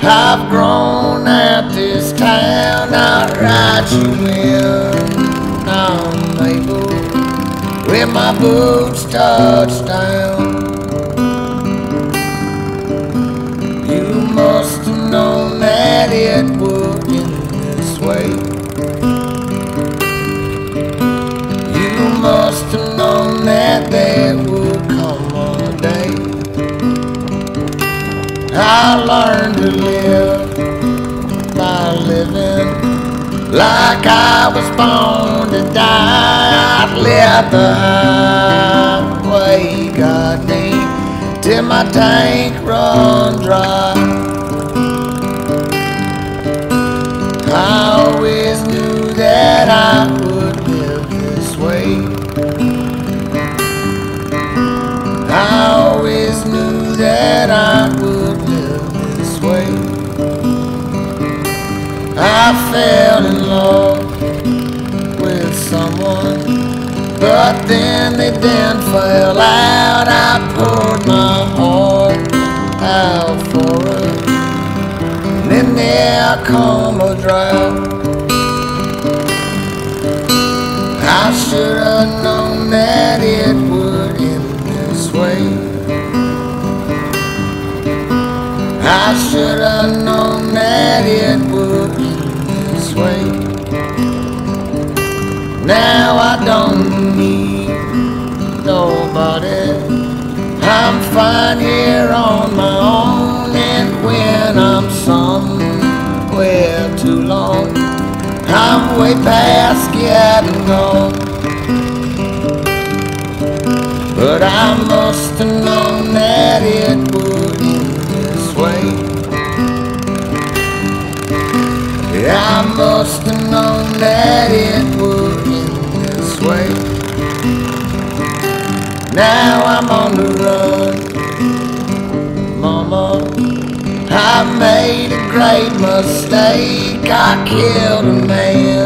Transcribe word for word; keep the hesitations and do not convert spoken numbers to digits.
I've grown out this town, I'll write you in on Malibu when my boots touch down. You must have known that it would end this way. You must have known that there would come a day I learned to live by living like I was born to die. I'd let the highway guide me till my tank run dry. I always knew that I would live this way. I always knew that I would live this way. I fell in love with someone, but then they then fell out. I poured my heart out for her, and then there come a drought. I should have known that it would end this way. I should have known that it would end this way. Now I don't need nobody. I'm fine here on my own, and when I'm somewhere too long, I'm way past getting on. But I must have known that it would end this way. Yeah, I must have known that it would end this way. Now I'm on the run, mama. I made a great mistake. I killed a man